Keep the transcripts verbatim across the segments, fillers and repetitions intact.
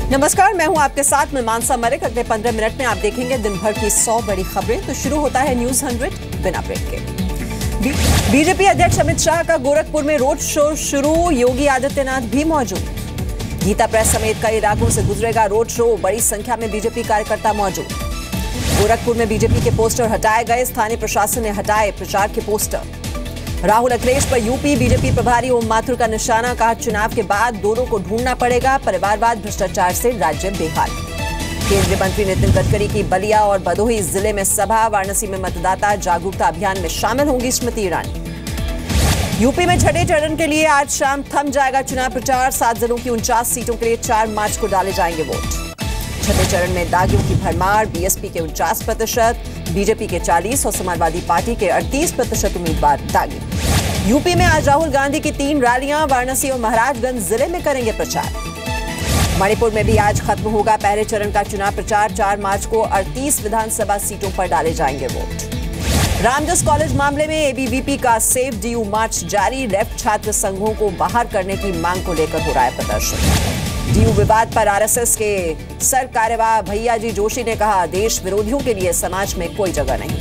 नमस्कार, मैं हूं आपके साथ में मानसा मलिक। अगले पंद्रह मिनट में आप देखेंगे दिन भर की सौ बड़ी खबरें। तो शुरू होता है न्यूज हंड्रेड बिना ब्रेक के। बीजेपी अध्यक्ष अमित शाह का गोरखपुर में रोड शो शुरू, योगी आदित्यनाथ भी मौजूद। गीता प्रेस समेत कई इलाकों से गुजरेगा रोड शो, बड़ी संख्या में बीजेपी कार्यकर्ता मौजूद। गोरखपुर में बीजेपी के पोस्टर हटाए गए, स्थानीय प्रशासन ने हटाए प्रचार के पोस्टर। राहुल अखिलेश पर यूपी बीजेपी प्रभारी ओम माथुर का निशाना, कहा चुनाव के बाद दोनों को ढूंढना पड़ेगा, परिवारवाद भ्रष्टाचार से राज्य बेहाल। केंद्रीय मंत्री नितिन गडकरी की बलिया और भदोही जिले में सभा, वाराणसी में मतदाता जागरूकता अभियान में शामिल होंगी स्मृति ईरानी। यूपी में छठे चरण के लिए आज शाम थम जाएगा चुनाव प्रचार, सात जिलों की उनचास सीटों के लिए चार मार्च को डाले जाएंगे वोट। छठे चरण में दागियों की भरमार, बीएसपी के उनचास प्रतिशत, बीजेपी के चालीस और समाजवादी पार्टी के अड़तीस प्रतिशत उम्मीदवार दागी। यूपी में आज राहुल गांधी की तीन रैलियां, वाराणसी और महाराजगंज जिले में करेंगे प्रचार। मणिपुर में भी आज खत्म होगा पहले चरण का चुनाव प्रचार, चार मार्च को अड़तीस विधानसभा सीटों पर डाले जाएंगे वोट। रामजस कॉलेज मामले में एबीवीपी का सेव डीयू मार्च जारी, लेफ्ट छात्र संघों को बाहर करने की मांग को लेकर हो रहा है प्रदर्शन। डीयू विवाद पर आरएसएस के सर कार्यवाह भैयाजी जोशी ने कहा, देश विरोधियों के लिए समाज में कोई जगह नहीं।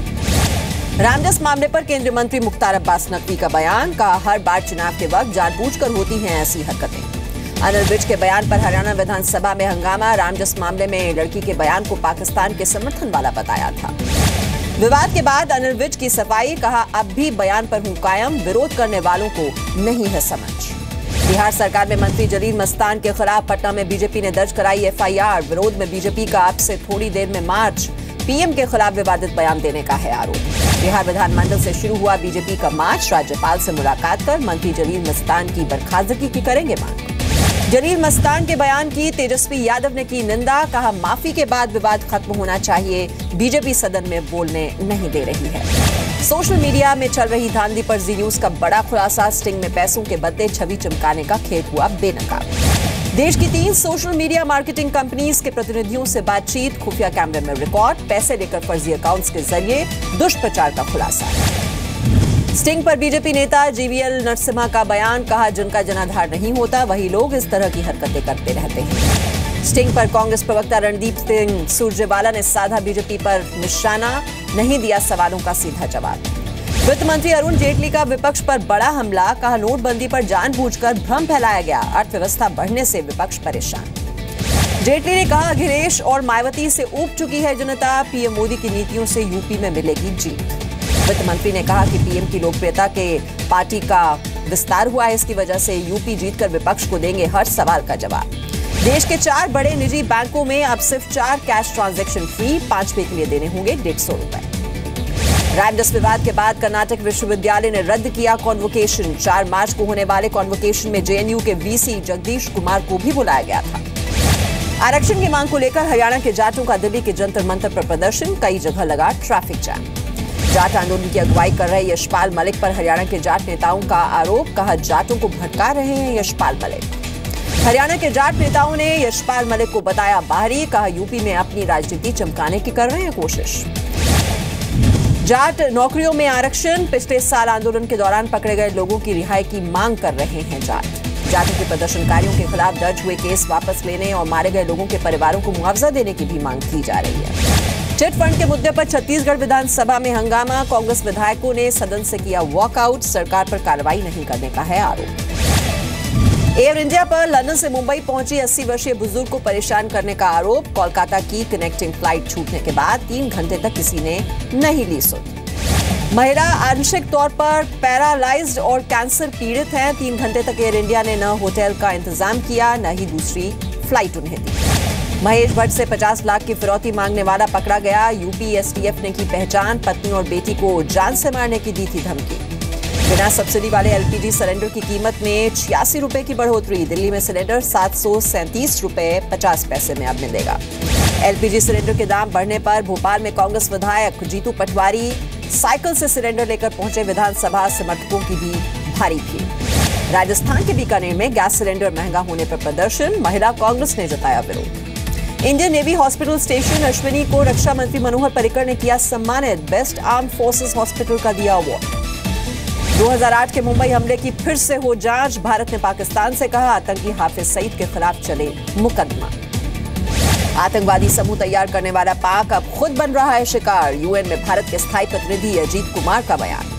रामजस मामले पर केंद्रीय मंत्री मुख्तार अब्बास नकवी का बयान, कहा हर बार चुनाव के वक्त जानबूझकर होती हैं ऐसी हरकतें। अनिल विज के बयान पर हरियाणा विधानसभा में हंगामा, रामजस मामले में लड़की के बयान को पाकिस्तान के समर्थन वाला बताया था। विवाद के बाद अनिल विज की सफाई, कहा अब भी बयान पर हूं कायम, विरोध करने वालों को नहीं है समझ। बिहार सरकार में मंत्री जलील मस्तान के खिलाफ पटना में बीजेपी ने दर्ज कराई एफआईआर, विरोध में बीजेपी का अब से थोड़ी देर में मार्च, पीएम के खिलाफ विवादित बयान देने का है आरोप। बिहार विधानमंडल से शुरू हुआ बीजेपी का मार्च, राज्यपाल से मुलाकात कर मंत्री जलील मस्तान की बर्खास्तगी की करेंगे मांग। जलील मस्तान के बयान की तेजस्वी यादव ने की निंदा, कहा माफी के बाद विवाद खत्म होना चाहिए, बीजेपी सदन में बोलने नहीं दे रही है। सोशल मीडिया में चल रही धांधली पर जी न्यूज का बड़ा खुलासा, स्टिंग में पैसों के बदले छवि चमकाने का खेल हुआ बेनकाब। देश की तीन सोशल मीडिया मार्केटिंग कंपनीज के प्रतिनिधियों से बातचीत, खुफिया कैमरे में रिकॉर्ड, पैसे लेकर फर्जी अकाउंट्स के जरिए दुष्प्रचार का खुलासा। स्टिंग पर बीजेपी नेता जीवीएल नरसिम्हा का बयान, कहा जिनका जनाधार नहीं होता वही लोग इस तरह की हरकतें करते रहते हैं। स्टिंग पर कांग्रेस प्रवक्ता रणदीप सिंह सुरजेवाला ने साधा बीजेपी पर निशाना, नहीं दिया सवालों का सीधा जवाब। वित्त मंत्री अरुण जेटली का विपक्ष पर बड़ा हमला, कहा नोटबंदी पर जानबूझकर भ्रम फैलाया गया, अर्थव्यवस्था बढ़ने से विपक्ष परेशान। जेटली ने कहा अखिलेश और मायावती से ऊब चुकी है जनता, पीएम मोदी की नीतियों से यूपी में मिलेगी जीत। वित्त मंत्री ने कहा कि पीएम की लोकप्रियता के पार्टी का विस्तार हुआ है, इसकी वजह से यूपी जीतकर विपक्ष को देंगे हर सवाल का जवाब। देश के चार बड़े निजी बैंकों में अब सिर्फ चार कैश ट्रांजैक्शन फ्री, पांचवे के लिए देने होंगे डेढ़ सौ रुपए। रामजस विवाद के बाद कर्नाटक विश्वविद्यालय ने रद्द किया कॉन्वोकेशन, चार मार्च को होने वाले कॉन्वोकेशन में जेएनयू के वीसी जगदीश कुमार को भी बुलाया गया था। आरक्षण की मांग को लेकर हरियाणा के जाटों का दिल्ली के जंतर मंतर पर प्रदर्शन, कई जगह लगा ट्रैफिक जाम। जाट आंदोलन की अगुवाई कर रहे यशपाल मलिक पर हरियाणा के जाट नेताओं का आरोप, कहा जाटों को भटका रहे हैं यशपाल मलिक। हरियाणा के जाट नेताओं ने यशपाल मलिक को बताया बाहरी, कहा यूपी में अपनी राजनीति चमकाने की कर रहे हैं कोशिश। जाट नौकरियों में आरक्षण, पिछले साल आंदोलन के दौरान पकड़े गए लोगों की रिहाई की मांग कर रहे हैं जाट। जाटों के प्रदर्शनकारियों के खिलाफ दर्ज हुए केस वापस लेने और मारे गए लोगों के परिवारों को मुआवजा देने की भी मांग की जा रही है। चिट फंड के मुद्दे पर छत्तीसगढ़ विधानसभा में हंगामा, कांग्रेस विधायकों ने सदन से किया वॉकआउट, सरकार पर कार्रवाई नहीं करने का है आरोप। एयर इंडिया पर लंदन से मुंबई पहुंची अस्सी वर्षीय बुजुर्ग को परेशान करने का आरोप, कोलकाता की कनेक्टिंग फ्लाइट छूटने के बाद तीन घंटे तक किसी ने नहीं ली सुध। महिला आंशिक तौर पर पैरालाइज्ड और कैंसर पीड़ित है, तीन घंटे तक एयर इंडिया ने न होटल का इंतजाम किया न ही दूसरी फ्लाइट उन्हें दी। महेश भट्ट से पचास लाख की फिरौती मांगने वाला पकड़ा गया, यूपी एसटीएफ ने की पहचान, पत्नी और बेटी को जान से मारने की दी थी धमकी। बिना सब्सिडी वाले एलपीजी सिलेंडर की कीमत में छियासी रुपए की बढ़ोतरी, दिल्ली में सिलेंडर सात सौ सैंतीस रुपए पचास पैसे में अब मिलेगा। एलपीजी सिलेंडर के दाम बढ़ने पर भोपाल में कांग्रेस विधायक जीतू पटवारी साइकिल से सिलेंडर लेकर पहुंचे, विधानसभा समर्थकों की भी भारी भीड़। राजस्थान के बीकानेर में गैस सिलेंडर महंगा होने पर प्रदर्शन, महिला कांग्रेस ने जताया विरोध। Indian Navy hospital station Ashwini को रक्षा मंत्री मनोहर पर्रिकर ने किया सम्मानित, बेस्ट आर्म फोर्सेस हॉस्पिटल का दिया अवार्ड। दो हज़ार आठ के मुंबई हमले की फिर से हो जांच, भारत ने पाकिस्तान से कहा आतंकी हाफिज सईद के खिलाफ चले मुकदमा। आतंकवादी समूह तैयार करने वाला पाक अब खुद बन रहा है शिकार, यूएन में भारत के स्थायी प्रतिनिधि अजीत कुमार का बयान।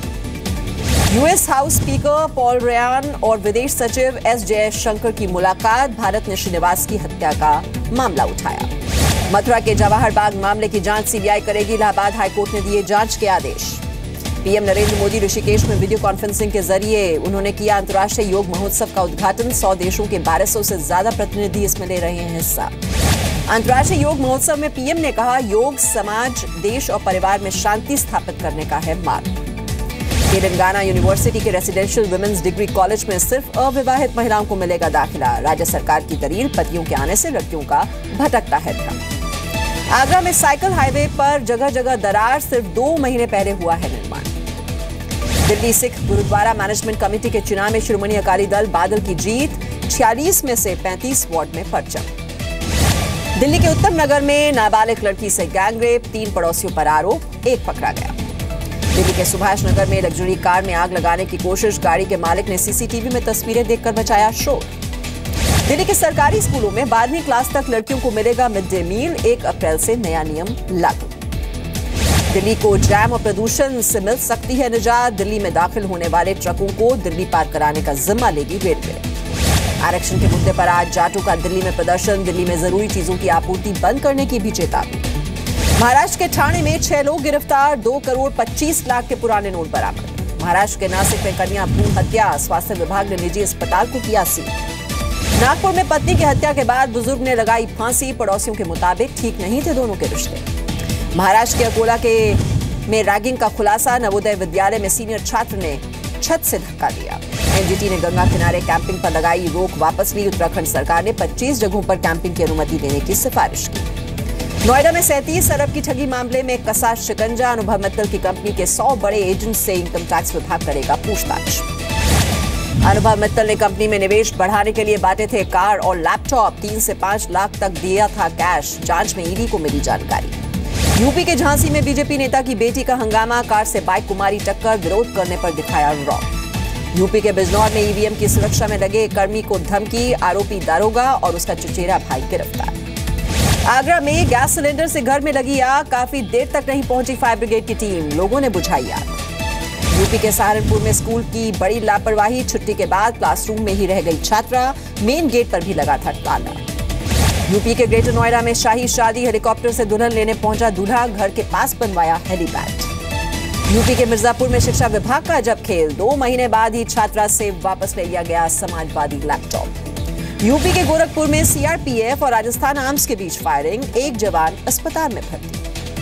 US House Speaker Paul Ryan और विदेश सचिव एस जयशंकर की मुलाकात, भारत ने श्रीनिवास की हत्या का मामला उठाया। मथुरा के जवाहर बाग मामले की जांच सीबीआई करेगी, इलाहाबाद हाईकोर्ट ने दिए जांच के आदेश। पीएम नरेंद्र मोदी ऋषिकेश में वीडियो कॉन्फ्रेंसिंग के जरिए उन्होंने किया अंतर्राष्ट्रीय योग महोत्सव का उद्घाटन, सौ देशों के बारह सौ से ज्यादा प्रतिनिधि इसमें ले रहे हैं हिस्सा। अंतर्राष्ट्रीय योग महोत्सव में पीएम ने कहा योग समाज, देश और परिवार में शांति स्थापित करने का है मार्ग। तेलंगाना यूनिवर्सिटी के रेसिडेंशियल वुमेन्स डिग्री कॉलेज में सिर्फ अविवाहित महिलाओं को मिलेगा दाखिला, राज्य सरकार की दलील पतियों के आने से लड़कियों का भटकता है ध्यान। आगरा में साइकिल हाईवे पर जगह जगह दरार, सिर्फ दो महीने पहले हुआ है निर्माण। दिल्ली सिख गुरुद्वारा मैनेजमेंट कमेटी के चुनाव में शिरोमणि अकाली दल बादल की जीत, छियालीस में से पैंतीस वार्ड में परचम। दिल्ली के उत्तम नगर में नाबालिग लड़की से गैंगरेप, तीन पड़ोसियों पर आरोप, एक पकड़ा गया। दिल्ली के सुभाष नगर में लग्जरी कार में आग लगाने की कोशिश, गाड़ी के मालिक ने सीसीटीवी में तस्वीरें देखकर मचाया शोर। दिल्ली के सरकारी स्कूलों में बारहवीं क्लास तक लड़कियों को मिलेगा मिड डे मील, एक अप्रैल से नया नियम लागू। दिल्ली को जैम और प्रदूषण से मिल सकती है निजात, दिल्ली में दाखिल होने वाले ट्रकों को दिल्ली पार कराने का जिम्मा लेगी रेलवे। आरक्षण के मुद्दे पर आज जाटों का दिल्ली में प्रदर्शन, दिल्ली में जरूरी चीजों की आपूर्ति बंद करने की भी चेतावनी। महाराष्ट्र के ठाणे में छह लोग गिरफ्तार, दो करोड़ पच्चीस लाख के पुराने नोट बरामद। महाराष्ट्र के नासिक में कन्या भ्रूण हत्या, स्वास्थ्य विभाग ने निजी अस्पताल को किया सील। नागपुर में पत्नी की हत्या के बाद बुजुर्ग ने लगाई फांसी, पड़ोसियों के मुताबिक ठीक नहीं थे दोनों के रिश्ते। महाराष्ट्र के अकोला के में रैगिंग का खुलासा, नवोदय विद्यालय में सीनियर छात्र ने छत से धक्का दिया। एनजीटी ने गंगा किनारे कैंपिंग पर लगाई रोक वापस ली, उत्तराखंड सरकार ने पच्चीस जगहों पर कैंपिंग की अनुमति देने की सिफारिश की। नोएडा में सैंतीस अरब की ठगी मामले में कसा शिकंजा, अनुभव मित्तल की कंपनी के सौ बड़े एजेंट से इनकम टैक्स विभाग करेगा पूछताछ। अनुभव मित्तल ने कंपनी में निवेश बढ़ाने के लिए बांटे थे कार और लैपटॉप, तीन से पांच लाख तक दिया था कैश, जांच में ईडी को मिली जानकारी। यूपी के झांसी में बीजेपी नेता की बेटी का हंगामा, कार से बाइक को मारी टक्कर, विरोध करने पर दिखाया रौब। यूपी के बिजनौर में ईवीएम की सुरक्षा में लगे कर्मी को धमकी, आरोपी दारोगा और उसका चचेरा भाई गिरफ्तार। आगरा में गैस सिलेंडर से घर में लगी आग, काफी देर तक नहीं पहुंची फायर ब्रिगेड की टीम, लोगों ने बुझाई आग। यूपी के सहारनपुर में स्कूल की बड़ी लापरवाही, छुट्टी के बाद क्लासरूम में ही रह गई छात्रा, मेन गेट पर भी लगा था ताला। यूपी के ग्रेटर नोएडा में शाही शादी, हेलीकॉप्टर से दुल्हन लेने पहुंचा दूल्हा, घर के पास बनवाया हेलीपैड। यूपी के मिर्जापुर में शिक्षा विभाग का अजब खेल, दो महीने बाद ही छात्रा से वापस ले लिया गया समाजवादी लैपटॉप। यूपी के गोरखपुर में सीआरपीएफ और राजस्थान आर्म्स के बीच फायरिंग, एक जवान अस्पताल में भर्ती।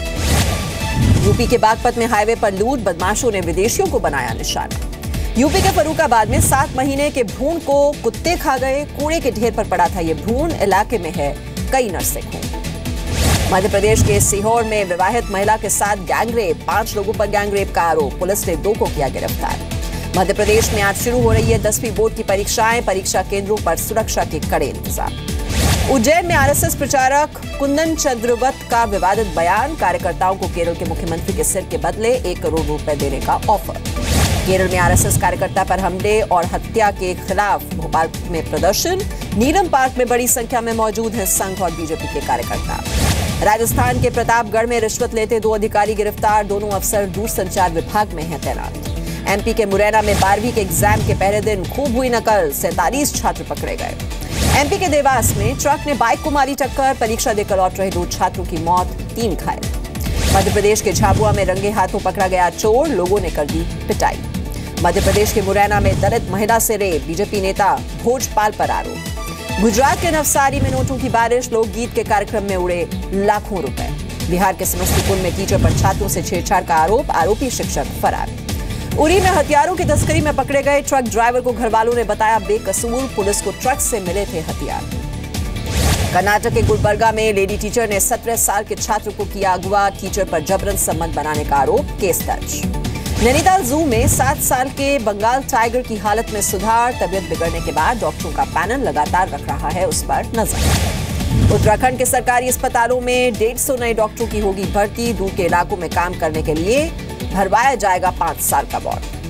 यूपी के बागपत में हाईवे पर लूट, बदमाशों ने विदेशियों को बनाया निशाना। यूपी के फर्रुखाबाद में सात महीने के भ्रूण को कुत्ते खा गए, कूड़े के ढेर पर पड़ा था ये भ्रूण, इलाके में है कई नर्सिंग होम। मध्य प्रदेश के सीहोर में विवाहित महिला के साथ गैंगरेप, पांच लोगों पर गैंगरेप का आरोप, पुलिस ने दो को किया गिरफ्तार। मध्य प्रदेश में आज शुरू हो रही है दसवीं बोर्ड की परीक्षाएं, परीक्षा केंद्रों पर सुरक्षा के कड़े इंतजाम। उज्जैन में आरएसएस प्रचारक कुंदन चंद्रवत का विवादित बयान, कार्यकर्ताओं को केरल के मुख्यमंत्री के सिर के बदले एक करोड़ रुपए देने का ऑफर। केरल में आरएसएस कार्यकर्ता पर हमले और हत्या के खिलाफ भोपाल में प्रदर्शन, नीलम पार्क में बड़ी संख्या में मौजूद हैं संघ और बीजेपी के कार्यकर्ता। राजस्थान के प्रतापगढ़ में रिश्वत लेते दो अधिकारी गिरफ्तार, दोनों अफसर दूरसंचार विभाग में हैं तैनात। एमपी के मुरैना में बारहवीं के एग्जाम के पहले दिन खूब हुई नकल, सैंतालीस छात्र पकड़े गए। एमपी के देवास में ट्रक ने बाइक को मारी टक्कर, परीक्षा देकर लौट रहे दो छात्रों की मौत, तीन घायल। मध्य प्रदेश के झाबुआ में रंगे हाथों पकड़ा गया चोर, लोगों ने कर दी पिटाई। मध्य प्रदेश के मुरैना में दलित महिला से रेप, बीजेपी नेता भोजपाल पर आरोप। गुजरात के नवसारी में नोटों की बारिश, लोकगीत के कार्यक्रम में उड़े लाखों रुपए। बिहार के समस्तीपुर में टीचर पर छात्रों से छेड़छाड़ का आरोप, आरोपी शिक्षक फरार। उरी में हथियारों की तस्करी में पकड़े गए ट्रक ड्राइवर को घरवालों ने बताया बेकसूर, पुलिस को ट्रक से मिले थे हथियार। कर्नाटक के गुलबर्गा में लेडी टीचर ने सत्रह साल के छात्र को किया अगवा, टीचर पर जबरन संबंध बनाने का आरोप, केस दर्ज। नैनीताल जू में सात साल के बंगाल टाइगर की हालत में सुधार, तबियत बिगड़ने के बाद डॉक्टरों का पैनल लगातार रख रहा है उस पर नजर। उत्तराखंड के सरकारी अस्पतालों में डेढ़ सौ नए डॉक्टरों की होगी भर्ती, दूर के इलाकों में काम करने के लिए भरवाया जाएगा पांच साल का बॉन्ड।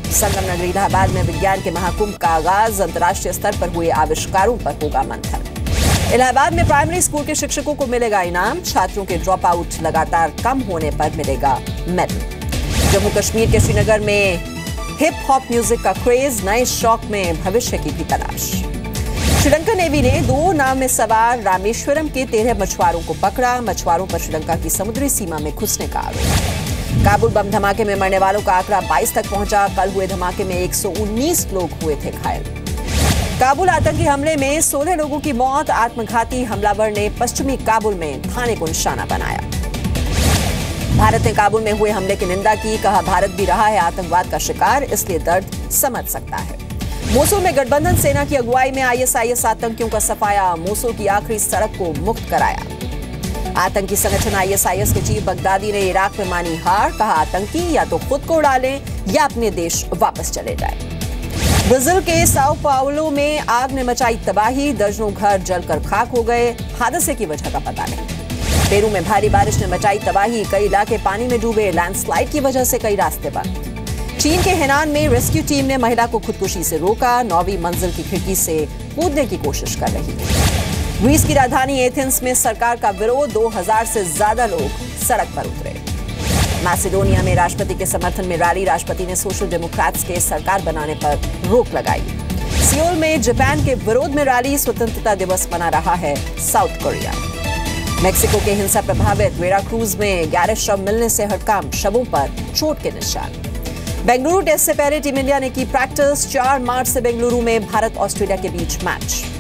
संगम नगरी इलाहाबाद में विज्ञान के महाकुंभ का आगाज, अंतर्राष्ट्रीय स्तर पर हुए आविष्कारों पर होगा मंथन। इलाहाबाद में प्राइमरी स्कूल के शिक्षकों को मिलेगा इनाम, छात्रों के ड्रॉप आउट लगातार कम होने पर मिलेगा मेडल। जम्मू कश्मीर के श्रीनगर में हिप हॉप म्यूजिक का क्रेज, नए शौक में भविष्य की भी तलाश। श्रीलंका नेवी ने दो नाव में सवार रामेश्वरम के तेरह मछुआरों को पकड़ा, मछुआरों पर श्रीलंका की समुद्री सीमा में घुसने का आरोप। काबुल बम धमाके में मरने वालों का आंकड़ा बाईस तक पहुंचा, कल हुए धमाके में एक सौ उन्नीस लोग हुए थे घायल। काबुल आतंकी हमले में सोलह लोगों की मौत, आत्मघाती हमलावर ने पश्चिमी काबुल में थाने को निशाना बनाया। भारत ने काबुल में हुए हमले की निंदा की, कहा भारत भी रहा है आतंकवाद का शिकार, इसलिए दर्द समझ सकता है। मोसुल में गठबंधन सेना की अगुवाई में आईएसआईएस आतंकियों का सफाया, मोसुल की आखिरी सड़क को मुक्त कराया। आतंकी संगठन आईएसआईएस के चीफ बगदादी ने इराक में मानी हार, कहा आतंकी या तो खुद को उड़ा लें या अपने देश वापस चले जाएं। ब्राजील के साओ पाउलो में आग ने मचाई तबाही, दर्जनों घर जलकर खाक हो गए, हादसे की वजह का पता नहीं। पेरू में भारी बारिश ने मचाई तबाही, कई इलाके पानी में डूबे, लैंडस्लाइड की वजह से कई रास्ते बंद। चीन के हेनान में रेस्क्यू टीम ने महिला को खुदकुशी से रोका, नौवीं मंजिल की खिड़की से कूदने की कोशिश कर रही है। ग्रीस की राजधानी एथेंस में सरकार का विरोध, दो हजार से ज्यादा लोग सड़क पर उतरे। मैसेडोनिया में राष्ट्रपति के समर्थन में रैली, राष्ट्रपति ने सोशल डेमोक्रेट्स के सरकार बनाने पर रोक लगाई। सियोल में जापान के विरोध में रैली, स्वतंत्रता दिवस मना रहा है साउथ कोरिया। मेक्सिको के हिंसा प्रभावित वेराक्रूज में ग्यारह शव मिलने से हड़कांप, शवों पर चोट के निशान। बेंगलुरु टेस्ट से पहले टीम इंडिया ने की प्रैक्टिस, चार मार्च से बेंगलुरु में भारत ऑस्ट्रेलिया के बीच मैच।